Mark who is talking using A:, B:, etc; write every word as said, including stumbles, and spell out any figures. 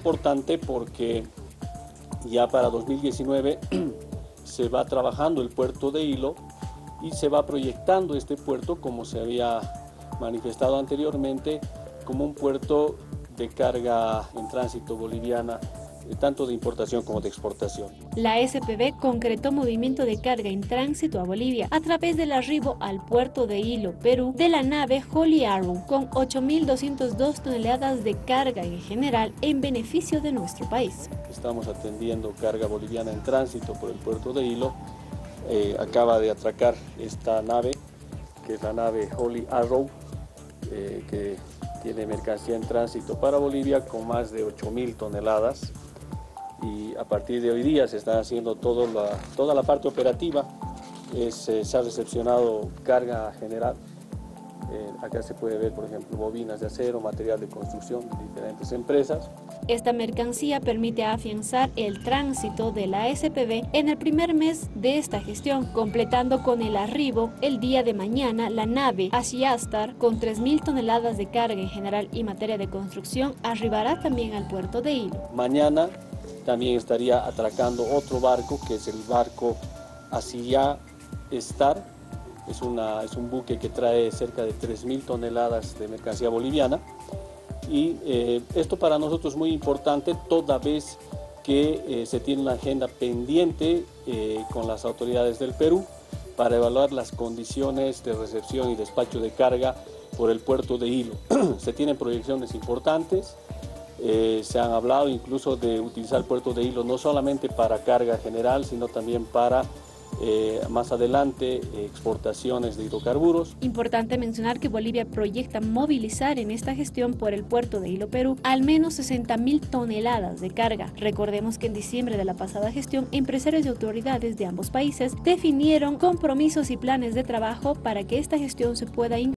A: importante porque ya para dos mil diecinueve se va trabajando el puerto de Hilo y se va proyectando este puerto, como se había manifestado anteriormente, como un puerto de carga en tránsito boliviana, tanto de importación como de exportación.
B: La S P B concretó movimiento de carga en tránsito a Bolivia a través del arribo al puerto de Hilo, Perú, de la nave Holy Arrow, con ocho mil doscientas dos toneladas de carga en general en beneficio de nuestro país.
A: Estamos atendiendo carga boliviana en tránsito por el puerto de Hilo. Eh, acaba de atracar esta nave, que es la nave Holy Arrow, eh, que tiene mercancía en tránsito para Bolivia con más de ocho mil toneladas. Y a partir de hoy día se está haciendo todo la, toda la parte operativa. Es, eh, se ha recepcionado carga general. Eh, acá se puede ver, por ejemplo, bobinas de acero, material de construcción de diferentes empresas.
B: Esta mercancía permite afianzar el tránsito de la S P B en el primer mes de esta gestión, completando con el arribo el día de mañana la nave Ashiastar con tres mil toneladas de carga en general y materia de construcción arribará también al puerto de Hilo.
A: Mañana también estaría atracando otro barco, que es el barco Ashiastar. Es, una, es un buque que trae cerca de tres mil toneladas de mercancía boliviana. Y eh, esto para nosotros es muy importante, toda vez que eh, se tiene una agenda pendiente eh, con las autoridades del Perú para evaluar las condiciones de recepción y despacho de carga por el puerto de Hilo. Se tienen proyecciones importantes. Eh, se han hablado incluso de utilizar el puerto de Hilo no solamente para carga general, sino también para eh, más adelante eh, exportaciones de hidrocarburos.
B: Importante mencionar que Bolivia proyecta movilizar en esta gestión por el puerto de Hilo, Perú, al menos sesenta mil toneladas de carga. Recordemos que en diciembre de la pasada gestión, empresarios y autoridades de ambos países definieron compromisos y planes de trabajo para que esta gestión se pueda